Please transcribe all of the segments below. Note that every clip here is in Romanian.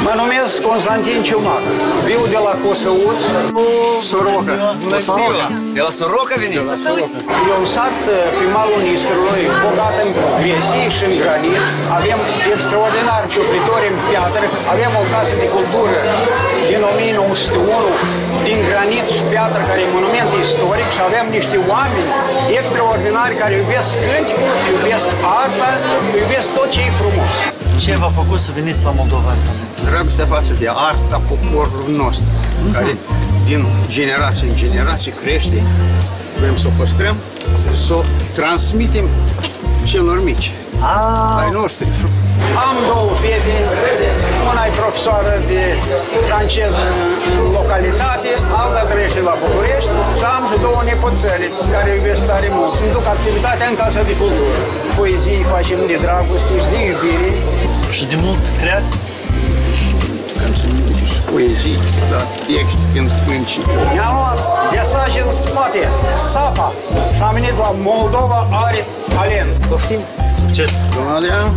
Mă numesc Constantin Ciumac, viu de la Cosăuț, Soroca. Bună ziua! De la Soroca veniți? E un sat pe malul Nistrului, bogat în gresii și în granit. Avem extraordinar ciupritori în piatră. Avem o casă de cultură din 1901, din granit și piatră, care e monument istoric, și avem niște oameni extraordinari care iubesc cânticul, iubesc arta, iubesc tot ce e frumos. Ce v-a făcut să veniți la Moldova? Dragostea față de arta poporului nostru, care din generație în generație crește. Vrem să o păstrăm, să o transmitem celor mici, ai noștri. Am două fete, una e profesoară de franceză în localitate, alta trăiește la București și am și două nepoțele care iubesc tare mult. Îmi duc activitatea în Casa de Cultură. Poezii facem de dragoste și de iubire. Și de mult creați? Poezii, da, text pentru pâncii. Mi-am luat desaje în spate, sapa, și am venit la Moldova are talent. Poftim? Succes! Domnul Adrian?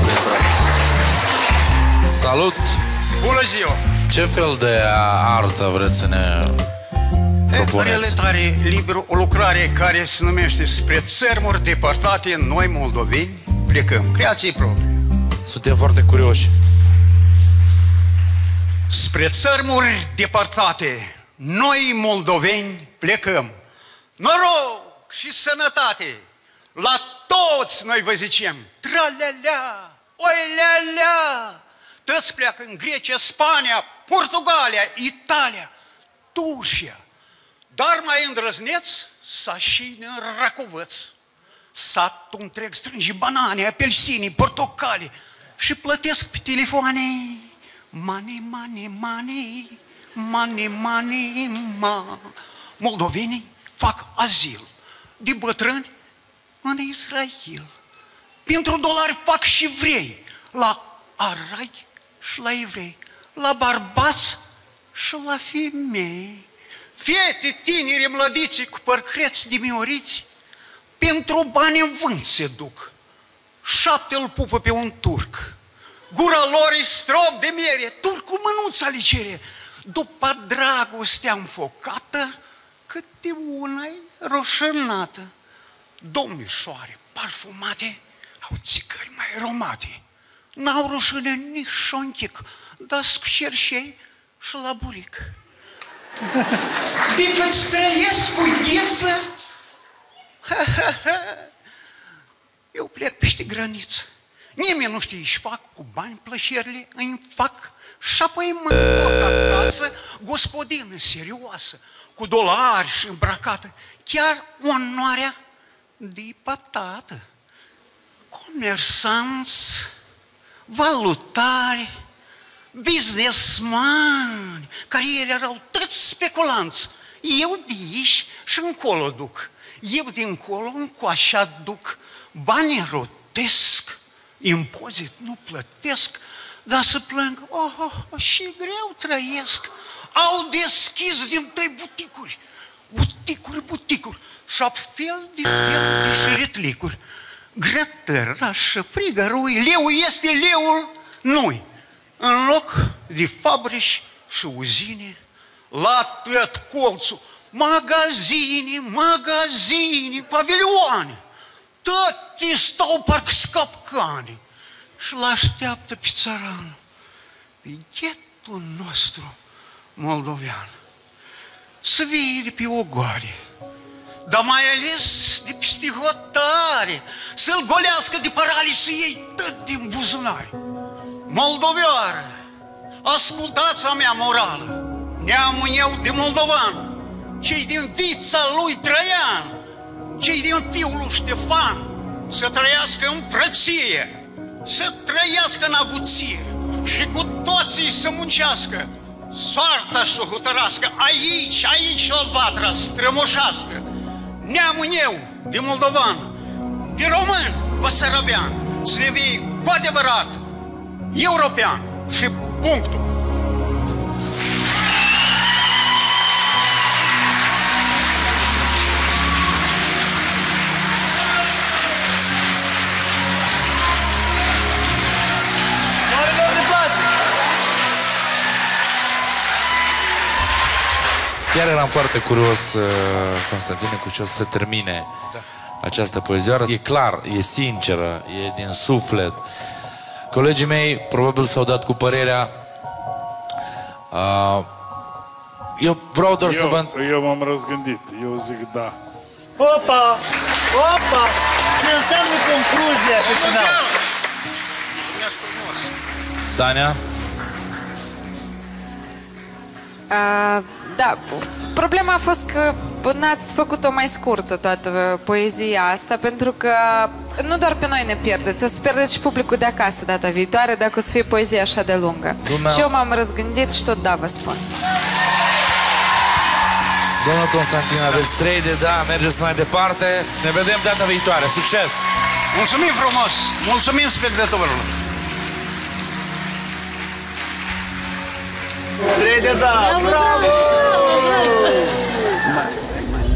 Salut! Bună ziua! Ce fel de artă vreți să ne propuneți? Are liber o lucrare care se numește Spre țărmuri depărtate, noi moldoveni plecăm. Creație proprie. Suntem foarte curioși. Spre țărmuri depărtate, noi moldoveni plecăm. Noroc și sănătate, la toți noi vă zicem. Tra-la-la, oi-la-la. Toți pleacă în Grecia, Spania, Portugalia, Italia, Turcia. Dar mai îndrăzneți să și în Racovăț. Satul întreg strânge banane, apelsini, portocale și plătesc pe telefoane. Money, money, money, money, money, ma. Moldovenii fac azil de bătrâni în Israel. Pentru dolari fac și vrei la aragi și la evrei, la bărbați și la femei. Fete tineri mlădiți cu părcreți dimioriți, pentru bani în vânt se duc. 7 îl pupă pe un turc. Gura lor e strop de miere, turcul mânuța le cere. După dragostea înfocată, câte una-i roșănată. Domnișoare parfumate au țigări mai aromate. N-au rușine nici șonchic, dar cu cerșei și la buric. De când străiesc cu gheță, eu plec peste graniță. Nimeni nu știe, își fac cu bani plăcerile, îmi fac și apoi mă întorc acasă, gospodină serioasă, cu dolari și îmbrăcată, chiar onoarea de patată. Comersanți, valutari, businessmani, care ieri erau toți speculanți. Eu de aici și încolo duc. Eu dincolo încoace aduc. Banii rotesc, impozit nu plătesc, dar să plâng, și greu trăiesc. Au deschis din tăi buticuri, buticuri, și fel de fel de șeretlicuri. Grătărașă, frigărui, leu este leul noi. În loc de fabrici și uzine, la tot colțul, magazine, pavilioane, toate stau parcă scapcane și l-așteaptă pe țăranul, pe ghetul nostru moldovean, să vie de pe ogoare, dar mai ales de peste hotare, să-l golească de parale și ei tot din buzunare. Moldovioară, ascultați a mea morală, neamul eu de moldovan, cei din vița lui Traian, cei din fiul lui Ștefan, să trăiască în frăție, să trăiască în avuție și cu toții să muncească, soarta să o hotărască, aici o vatra strămoșească. Neamul eu de moldovan, de român, băsărăbean, să devii cu adevărat european și punctul. Chiar eram foarte curios, Constantine, cu ce o să termine această poezioară. E clar, e sinceră, e din suflet. Colegii mei probabil s-au dat cu părerea. Eu vreau doar să vă... Eu m-am răzgândit, eu zic da. Opa! Opa! Ce înseamnă concluzia pe final? Tania? Da, problema a fost că n-ați făcut-o mai scurtă toată poezia asta, pentru că nu doar pe noi ne pierdeți, o să pierdeți și publicul de acasă data viitoare dacă o să fie poezia așa de lungă. Și eu m-am răzgândit și tot da vă spun. Domnul Constantin, aveți 3 de da, mergeți mai departe. Ne vedem data viitoare. Succes! Mulțumim frumos! Mulțumim spectatorilor! 3 de da!